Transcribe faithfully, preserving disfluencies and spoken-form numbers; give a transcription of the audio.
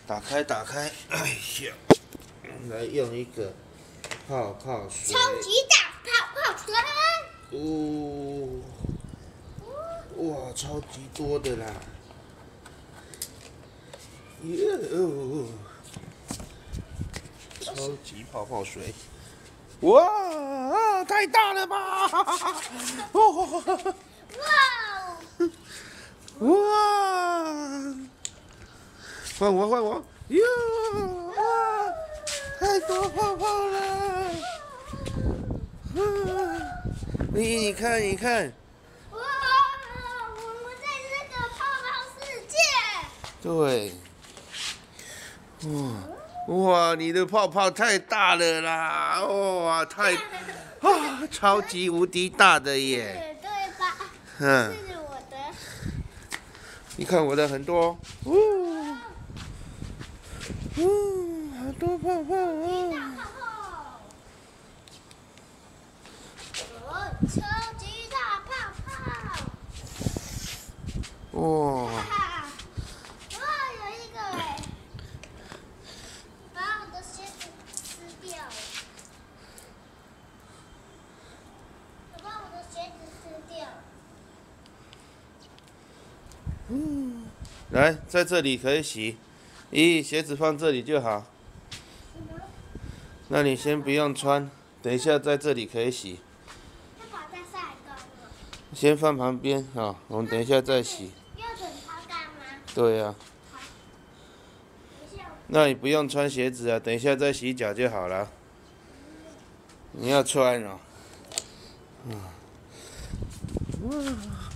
打开，打开，哎呀，来用一个泡泡水。 超级大泡泡水。 哦，哇，超级多的啦！耶哦，超级泡泡水。哇啊！太大了吧！哦， 哇！ 哇！换我，换我！哟！哇！太多泡泡了！啊！你你看，你看。 哇！我们在这个泡泡世界。 对。哇！哇！你的泡泡太大了啦！哇！太啊，超级无敌大的耶！ 对吧？ 嗯。 这是我的。 你看我的很多。哦。哦，好多泡泡啊！ 大泡泡。哦，超级大泡泡。 哇！ 哇，有一个哎，把我的鞋子吃掉了。我把我的鞋子吃掉了。 嗯，来，在这里可以洗。咦，鞋子放这里就好。那你先不用穿，等一下在这里可以洗。 要把它晒干了。 先放旁边啊，我们等一下再洗。 要等它干吗？ 对呀、啊。 等一下。 那你不用穿鞋子啊，等一下再洗脚就好了。你要穿哦。嗯。哇。